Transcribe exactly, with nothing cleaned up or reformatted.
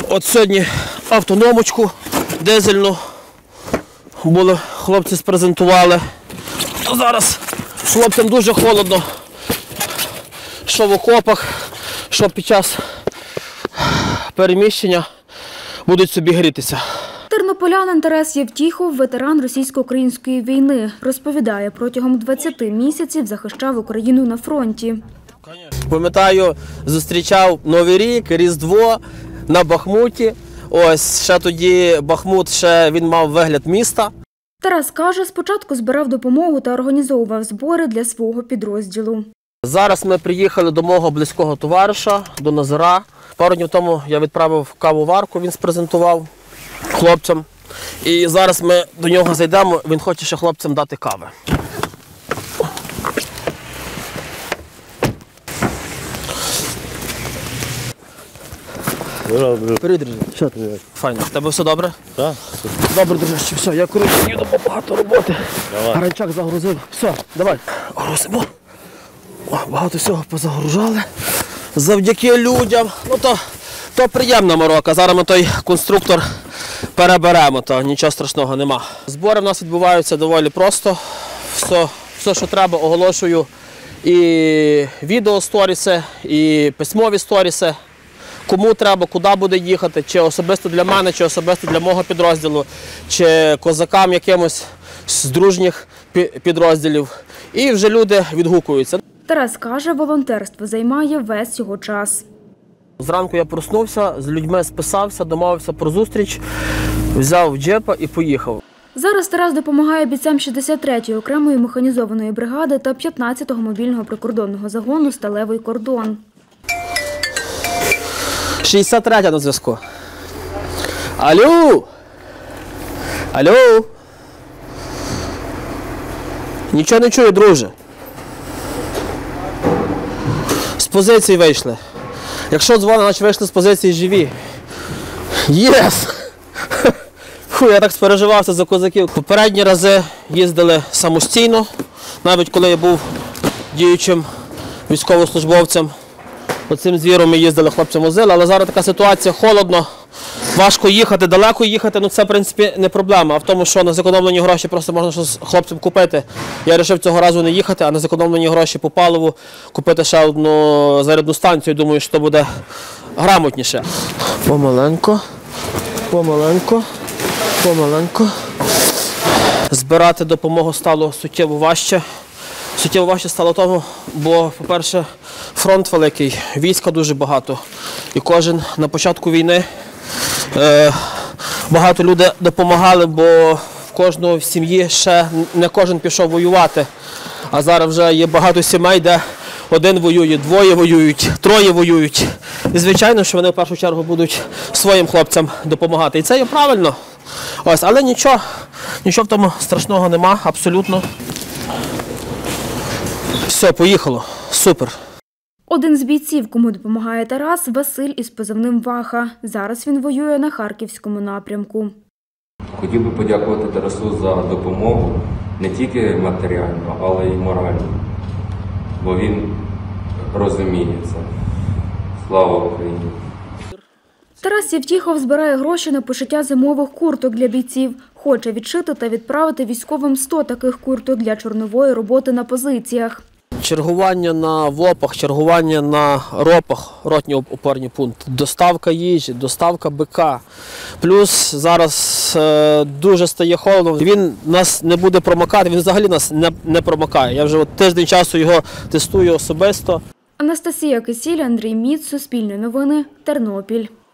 От сьогодні автономочку дизельну були, хлопці спрезентували. Зараз хлопцям дуже холодно, що в окопах, що під час переміщення будуть собі грітися. Тернополянин Тарас Євтіхов – ветеран російсько-української війни. Розповідає, протягом двадцяти місяців захищав Україну на фронті. Пам'ятаю, зустрічав Новий рік, Різдво на Бахмуті. Ось, ще тоді Бахмут, ще він мав вигляд міста. Тарас каже, спочатку збирав допомогу та організовував збори для свого підрозділу. Зараз ми приїхали до мого близького товариша, до Назара. Пару днів тому я відправив кавоварку, він спрезентував хлопцям. І зараз ми до нього зайдемо, він хоче ще хлопцям дати кави. Привіт, друзі. Що ти? Файно. В тебе все добре? Так. Добре, дружище, все, я коротше їду, бо багато роботи. Давай. Гранчак загрузив. Все, давай. Грузимо. О, багато всього позагружали. Завдяки людям. Ну то, то приємна морока. Зараз ми той конструктор переберемо, то нічого страшного нема. Збори в нас відбуваються доволі просто. Все, все що треба, оголошую. І відео сторіси, і письмові сторіси. Кому треба, куди буде їхати, чи особисто для мене, чи особисто для мого підрозділу, чи козакам якимось з дружніх підрозділів. І вже люди відгукуються. Тарас каже, волонтерство займає весь його час. Зранку я проснувся, з людьми списався, домовився про зустріч, взяв джипа і поїхав. Зараз Тарас допомагає бійцям шістдесят третьої окремої механізованої бригади та п'ятнадцятого мобільного прикордонного загону «Сталевий кордон». шістдесят третя на зв'язку. Алло! Алло! Нічого не чую, друже. З позиції вийшли. Якщо дзвонить, значить вийшли з позиції живі. Єс! Фу, я так спереживався за козаків. Попередні рази їздили самостійно, навіть коли я був діючим військовослужбовцем. Оцим звіром ми їздили, хлопцям возили, але зараз така ситуація, холодно, важко їхати, далеко їхати, ну це в принципі не проблема. А в тому, що на зекономлені гроші просто можна щось хлопцям купити. Я вирішив цього разу не їхати, а на зекономлені гроші по паливу купити ще одну зарядну станцію. Думаю, що це буде грамотніше. Помаленько, помаленько, помаленько. Збирати допомогу стало суттєво важче. Суттєво важче стало тому, бо, по-перше, фронт великий, війська дуже багато. І кожен на початку війни е, багато людей допомагали, бо в кожного в сім'ї ще не кожен пішов воювати. А зараз вже є багато сімей, де один воює, двоє воюють, троє воюють. І звичайно, що вони в першу чергу будуть своїм хлопцям допомагати. І це є правильно. Ось, але нічого, нічого в тому страшного нема, абсолютно. Все, поїхало. Супер. Один з бійців, кому допомагає Тарас, Василь із позивним «Ваха». Зараз він воює на Харківському напрямку. Хотів би подякувати Тарасу за допомогу не тільки матеріально, але й морально. Бо він розуміє це. Слава Україні! Тарас Євтіхов збирає гроші на пошиття зимових курток для бійців. Хоче відшити та відправити військовим сто таких курток для чорнової роботи на позиціях. Чергування на ВОПах, чергування на ропах, ротні опорні пункти, доставка їжі, доставка БК. Плюс зараз е, дуже стає холодно, він нас не буде промокати, він взагалі нас не, не промокає. Я вже от тиждень часу його тестую особисто. Анастасія Кисіль, Андрій Міц, Суспільне новини, Тернопіль.